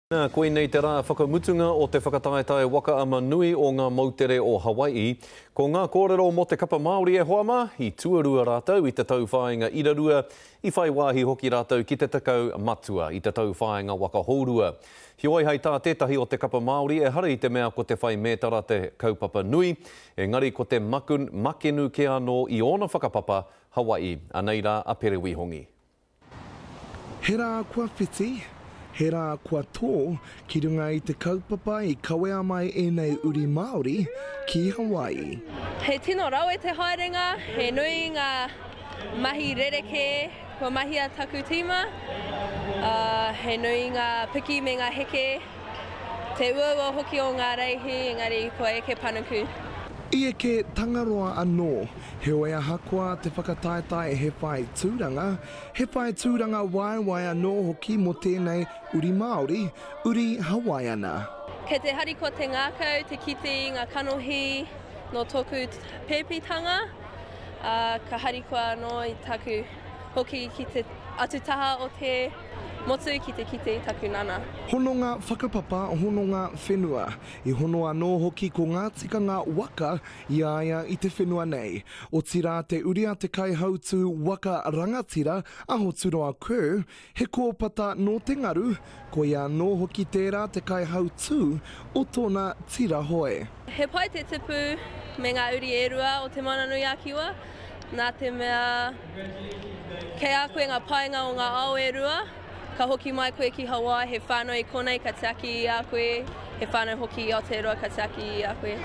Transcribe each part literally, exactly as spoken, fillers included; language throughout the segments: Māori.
Nā, koe nei te rā whakamutunga o te whakataetae waka ama nui o ngā mautere o Hawai'i. Ko ngā kōrero mo te kapa Māori e hoama, i tuarua rātou i te tau whāinga irarua, i whai wāhi hoki rātou ki te takau matua i te tau whāinga waka hōrua. Hioi hei tā tētahi o te kapa Māori e hara i te mea ko te whai mētara te kaupapa nui, engari ko te makun, makenu ke anō i ona whakapapa Hawai'i, anei rā a Pere Wihongi. He rā kua whiti. He rā kua tō ki runga i te kaupapa i kawea mai e nei uri Māori ki Hawai'i. He tino rau e te haerenga, he nui ngā mahi rereke, kua mahi a taku tima, uh, he nui ngā piki me ngā heke, te uaua hoki o ngā reihi, engari kua eke panuku. I eke tangaroa anō, he oea hakua te whakataetae he whai tūranga, he whai tūranga waiwai anō hoki mo tēnei uri Māori, uri Hawaiiana. Kei te hari ko te ngākau, te kiti ngā kanohi no tōku pēpitanga, uh, ka hari ko anō i taku hoki ki te atutaha o te motu ki te kite i taku nana. Hono ngā whakapapa, hono ngā whenua. I hono anō hoki ko ngā tikanga waka i aia i te whenua nei. O tira te uria te kai hautu waka rangatira aho turoa Kerr, he kōpata no te ngaru, ko ia anō hoki tērā te kai hautu o tōna tira hoe. He pai te tipu me ngā uri erua o te mananui akiwa, nā te mea kei a koe ngā painga o ngā ao erua, ka hoki mai koe ki Hawaii, he whānau i konei ka tiaki i a koe, he whānau hoki i Aotearoa ka tiaki i a koe.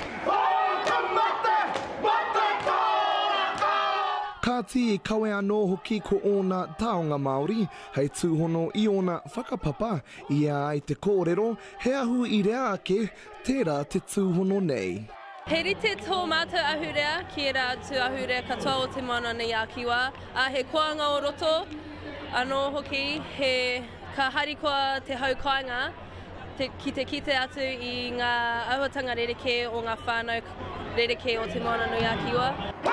Ka ti i kawe anō hoki ko ōna taonga Māori, hei tūhono i ōna whakapapa, i a ai te kōrero, he ahu i rea ake, tērā te tūhono nei. He rite tō mātou ahurea, ki e rā atu ahurea katoa o te mana nei a kiwa, a he koanga o roto, anō hoki, he ka hari koa te haukainga, te, ki te kite atu i ngā auatanga rereke o ngā whānau rereke o te mana nui a kiwa.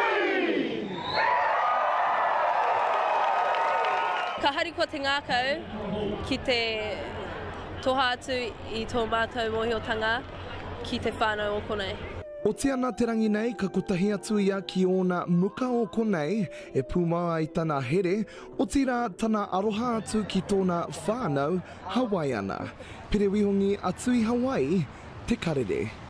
Ka hari koa te ngākau ki te toha atu i tō mātou mohiotanga ki te whānau o konei. O te ana te rangi nei, ka kotahi atu ia ki ōna muka o konei, e pūmaa i tana here, o tira tana aroha atu ki tōna whānau Hawaiiana. Pere Wihongi atu i Hawai'i, te Karere.